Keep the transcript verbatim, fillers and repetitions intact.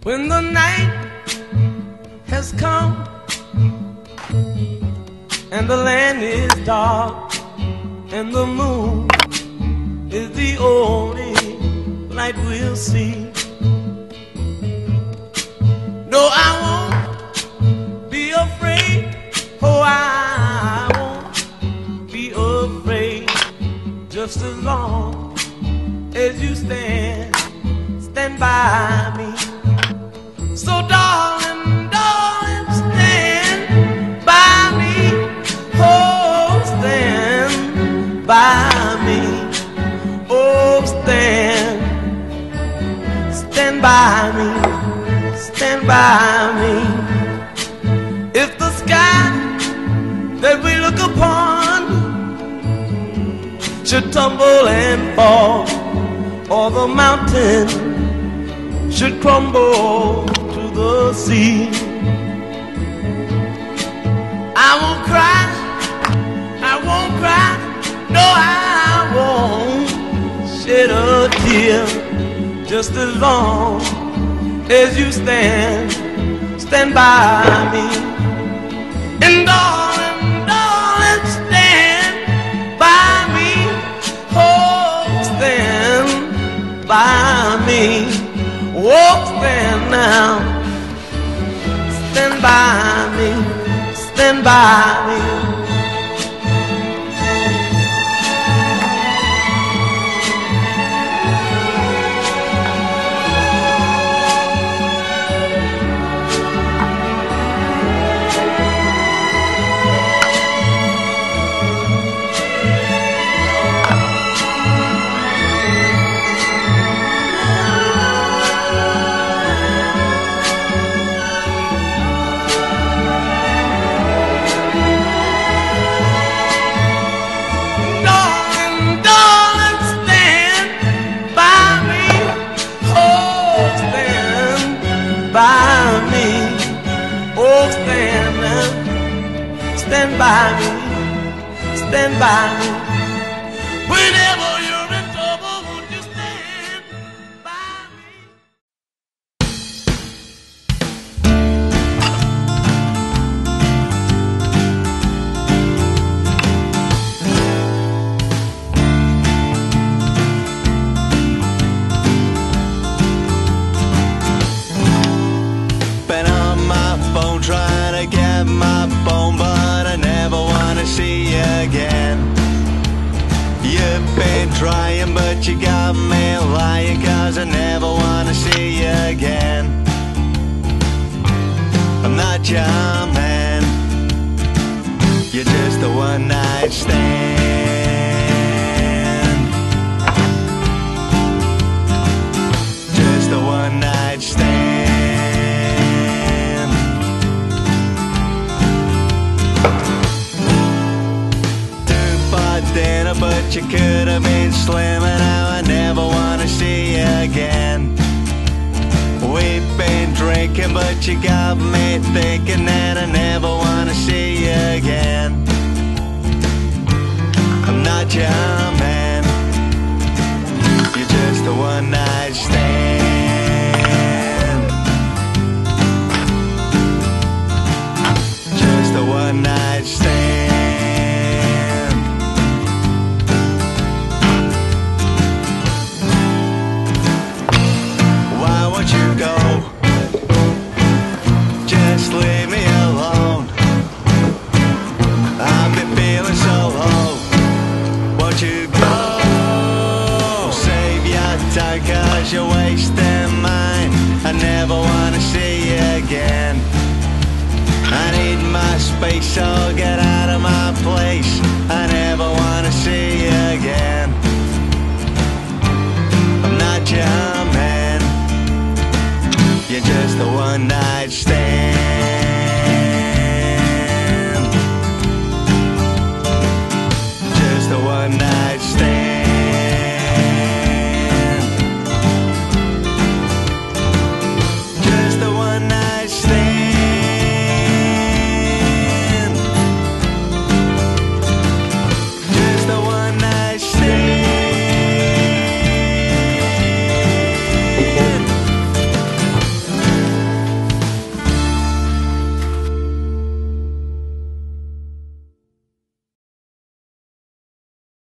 When the night has come and the land is dark and the moon is the only light we'll see. No, I won't be afraid. Oh, I won't be afraid. Just as long as you stand, stand by me. So darling, darling, stand by me. Oh, stand by me. Oh, stand, stand by me. Stand by me. If the sky that we look upon should tumble and fall, or the mountain should crumble to the sea, I won't cry, I won't cry, no, I won't shed a tear. Just as long as you stand, stand by me. And darling, darling, stand by me. Oh, stand by me. Oh, stand now. Stand by me. Stand by me. By me, oh stand now, stand by me, stand by me. Whenever you're in trouble, won't you stand by me? Trying to get my phone, but I never wanna see you again. You've been trying, but you got me lying, cause I never wanna see you again. I'm not your man, you're just a one night stand. Just a one night stand. Dinner, but you could have been slim, and now I never wanna see you again. We've been drinking, but you got me thinking that I never wanna see you again. I'm not your man, you're just a one night stand. Just a one night stand. Leave me alone. I've been feeling so low. Won't you go? Save your time, cause you're wasting mine. I never wanna see you again. I need my space, so get out of my place. I never wanna see you again. I'm not your man, you're just a